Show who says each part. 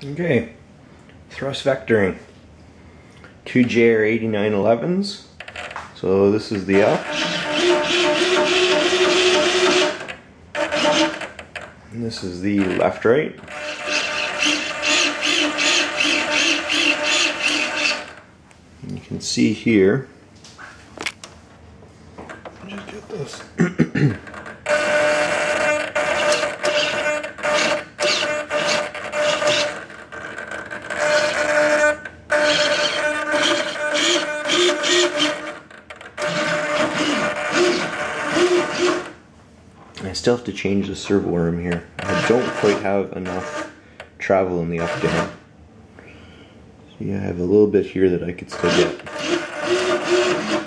Speaker 1: Okay, thrust vectoring. 2JR8911s. So this is the up. And this is the left-right. You can see here. Just get this. I still have to change the servo arm here. I don't quite have enough travel in the up down. So yeah, I have a little bit here that I could still get.